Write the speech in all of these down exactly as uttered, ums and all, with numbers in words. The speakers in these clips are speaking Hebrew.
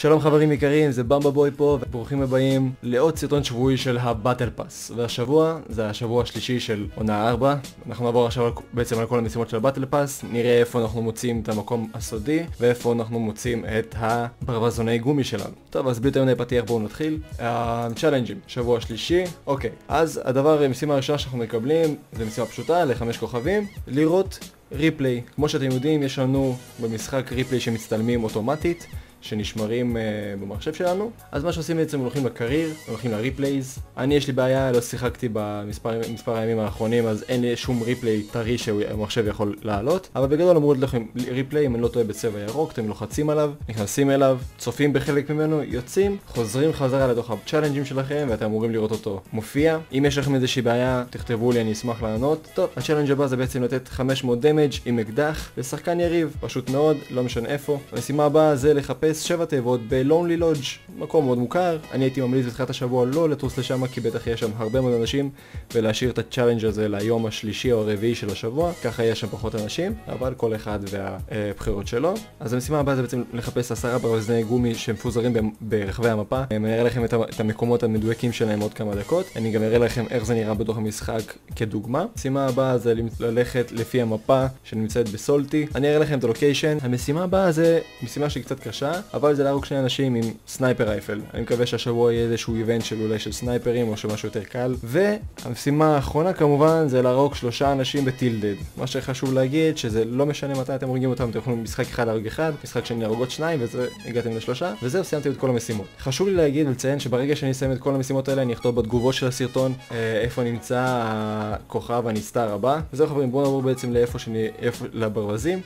שלום חברים יקרים, זה במבה בוי פה, וברוכים הבאים לעוד סרטון שבועי של הבטל פאס. והשבוע, זה השבוע השלישי של עונה ארבע. אנחנו נעבור עכשיו בעצם על כל המשימות של הבטל פאס, נראה איפה אנחנו מוצאים את המקום הסודי, ואיפה אנחנו מוצאים את הברווזוני גומי שלנו. טוב, אז בלי יותר מדי פתיח בואו נתחיל. הצ'אלנג'ים, שבוע שלישי. אוקיי, אז הדבר, המשימה הראשונה שאנחנו מקבלים, זה משימה פשוטה, לחמש כוכבים, לראות ריפליי. כמו שאתם יודעים, יש לנו במשחק ריפליי שמצטלמים אוטומטית, שנשמרים uh, במחשב שלנו. אז מה שעושים בעצם, הולכים לקרייר, הולכים לריפלייז. אני יש לי בעיה, לא שיחקתי במספר מספר הימים האחרונים, אז אין לי שום ריפליי טרי שהמחשב יכול לעלות. אבל בגדול אמרו לכם ריפליי, אם אני לא טועה, בצבע ירוק, אתם לוחצים עליו, נכנסים אליו, צופים בחלק ממנו, יוצאים, חוזרים חזרה לתוך הצ'אלנג'ים שלכם, ואתם אמורים לראות אותו מופיע. אם יש לכם איזושהי בעיה, תכתבו לי, אני אשמח לענות. טוב, הצ'אלנג' הבא זה בעצם לתת חמש מאות דמג' עם אקדח לשחקן יריב, פשוט מאוד, לא משנה איפה. המשימה הבאה זה לחפש שבע תיבות ב-Lonely Lodge, מקום מאוד מוכר. אני הייתי ממליץ בתחילת השבוע לא לטוס לשם, כי בטח יש שם הרבה מאוד אנשים, ולהשאיר את הצ'אלנג' הזה ליום השלישי או הרביעי של השבוע, ככה יש שם פחות אנשים, אבל כל אחד והבחירות שלו. אז המשימה הבאה זה בעצם לחפש עשרה ברווזני גומי שמפוזרים ברחבי המפה. אני אראה לכם את המקומות המדויקים שלהם עוד כמה דקות. אני גם אראה לכם איך זה נראה בתוך המשחק כדוגמה. המשימה הבאה זה ללכת לפי המפה שנמצאת בסולטי. אני אראה לכם את הלוקיישן. המשימה הבאה זה משימה שהיא קצת קשה, אבל זה להרוג שני אנשים עם סנייפר רייפל. אני מקווה שהשבוע יהיה איזשהו איבנט של אולי של סנייפרים או שמשהו יותר קל. והמשימה האחרונה כמובן זה להרוג שלושה אנשים בטילדד. מה שחשוב להגיד שזה לא משנה מתי אתם הורגים אותם, אתם יכולים משחק אחד להרוג אחד, משחק שני להרוג עוד שניים, וזה הגעתם לשלושה, וזהו, סיימתי את כל המשימות. חשוב לי להגיד ולציין שברגע שאני אסיים את כל המשימות האלה, אני אכתוב בתגובות של הסרטון איפה נמצא הכוכב הנסתר הבא. וזהו חברים, בואו נעבור בעצם לאיפה שאני, איפה, לברווזים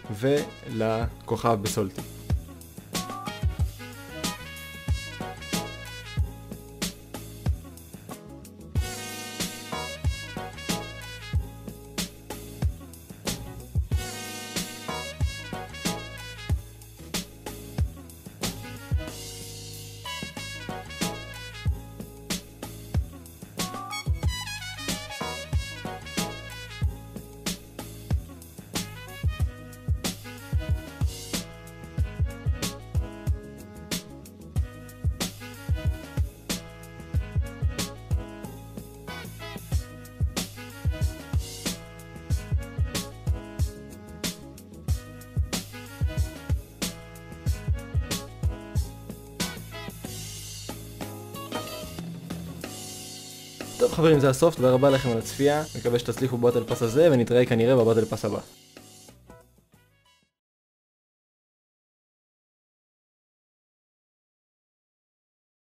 ולכוכב בסולטי. טוב חברים, זה הסוף, תודה רבה לכם על הצפייה, מקווה שתצליחו בבטל פאס הזה, ונתראה כנראה בבטל פאס הבא.